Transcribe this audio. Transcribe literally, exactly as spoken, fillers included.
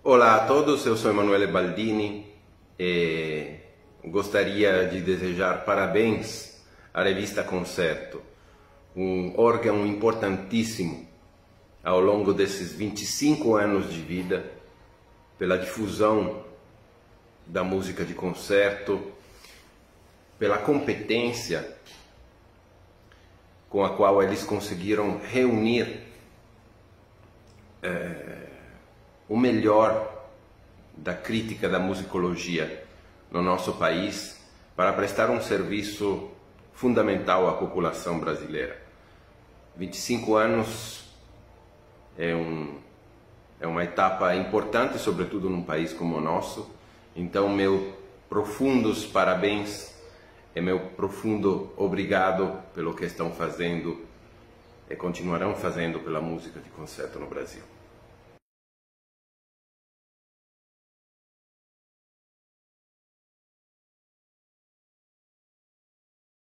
Olá a todos, eu sou Emanuele Baldini e gostaria de desejar parabéns à revista Concerto, um órgão importantíssimo ao longo desses vinte e cinco anos de vida pela difusão da música de concerto, pela competência com a qual eles conseguiram reunir é, o melhor da crítica da musicologia no nosso país para prestar um serviço fundamental à população brasileira. vinte e cinco anos é, um, é uma etapa importante, sobretudo num país como o nosso, então meu profundos parabéns e meu profundo obrigado pelo que estão fazendo e continuarão fazendo pela música de concerto no Brasil.